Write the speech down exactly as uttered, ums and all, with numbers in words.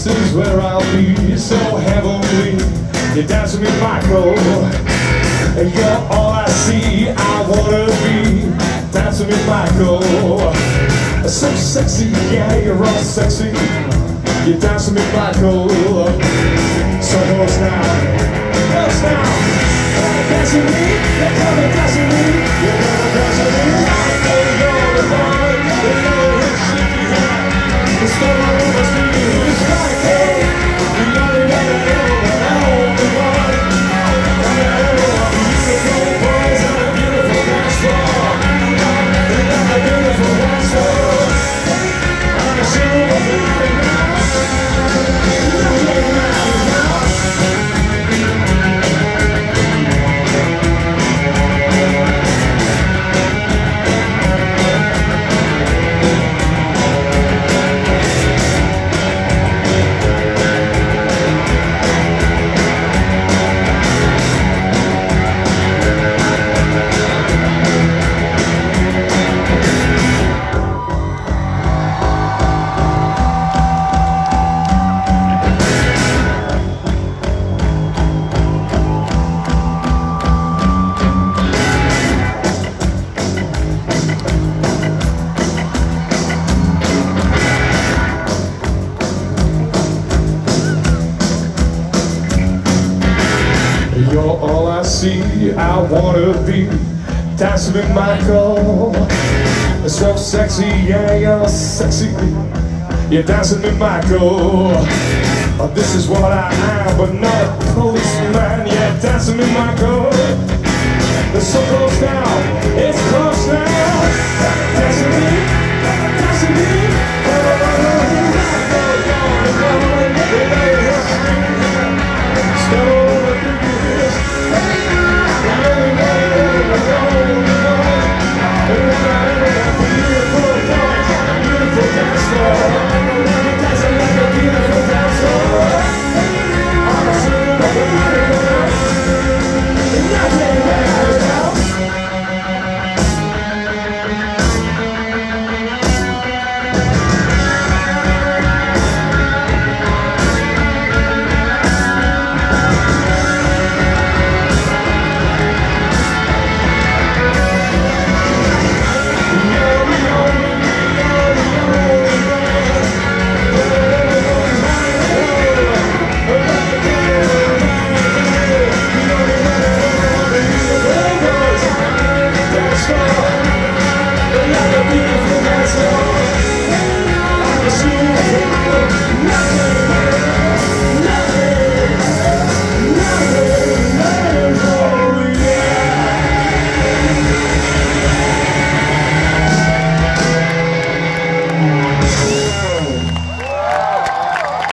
This is where I'll be, so heavenly. You're dancing with Michael, and you're all I see. I wanna be dancing with Michael. So sexy, yeah, you're all sexy. You're dancing with Michael. So what's now? What's now? Dancing with me, they're coming dancing with me. You're gonna dance with me. Michael, you're the one. You know it's shaky hand. The story must be it's Michael. The only one that ever, the only one. Beautiful boys on a beautiful dance floor. They got a beautiful dance floor. I'm a silver flying now. Nothing matters now. You're all I see, I wanna be dancing with Michael. So sexy, yeah, you're sexy. You're dancing with Michael. Oh, this is what I am, but not a policeman. Yeah, dancing with Michael. It's so close now, it's close now. Dancing with me, dancing with me. Beautiful